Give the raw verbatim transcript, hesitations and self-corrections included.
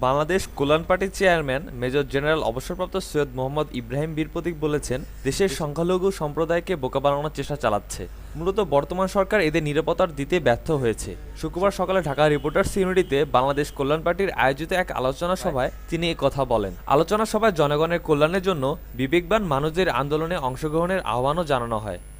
বাংলাদেশ কল্যাণ পার্টির chairman major general অবসরপ্রাপ্ত সৈয়দ মোহাম্মদ ইব্রাহিম বীর প্রতীক বলেছেন, দেশের সংখ্যালঘু সম্প্রদায়কে বোকা বানানোর চেষ্টা চালাচ্ছে। মূলত বর্তমান সরকার এদের নিরাপত্তা দিতে ব্যর্থ হয়েছে। শুক্রবার সকালে ঢাকা রিপোর্টার্স ইউনিটিতে বাংলাদেশ কল্যাণ পার্টির আয়োজিত এক আলোচনা সভায় তিনি এ কথা বলেন। আলোচনা সভায় জনগণের কল্যাণের জন্য বিবেকবান মানুষদের আন্দোলনে অংশগ্রহণের আহ্বানও জানানো হয়।